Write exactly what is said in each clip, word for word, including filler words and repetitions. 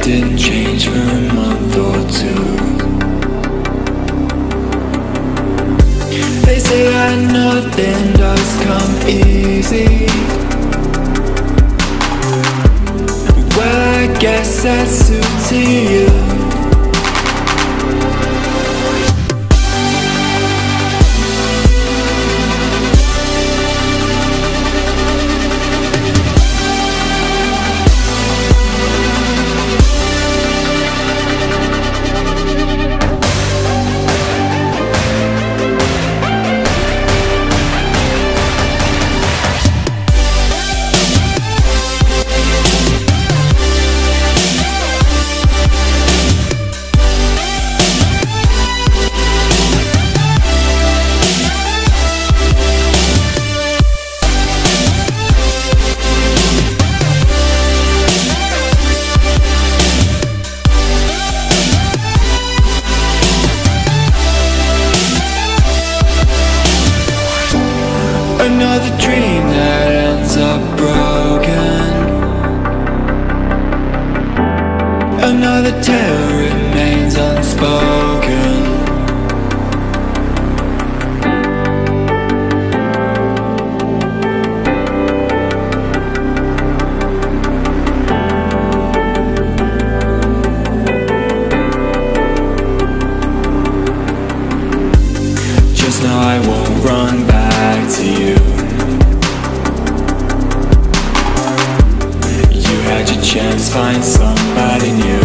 didn't change for a month or two. They say that nothing does come easy. Well, I guess that suits you. Another dream that ends up broken. Another tale remains unspoken. Just now I won't run back to you. You had your chance, find somebody new.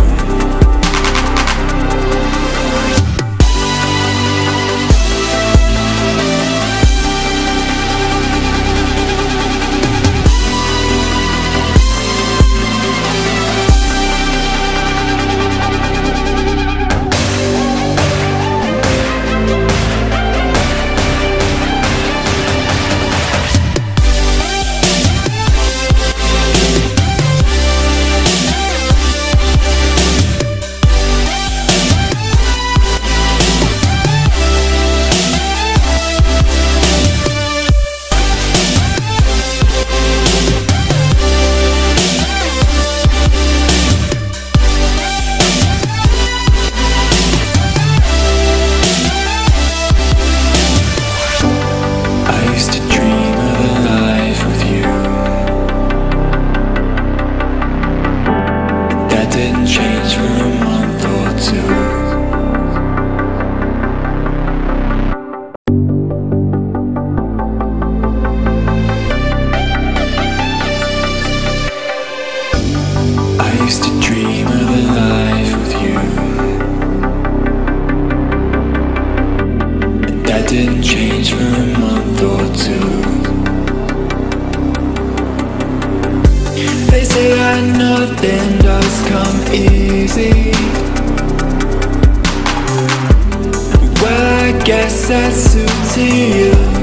Didn't change for a month or two. I used to dream of a life with you. That didn't change for a month or two. They say that nothing does come easy. Well, I guess that suits you.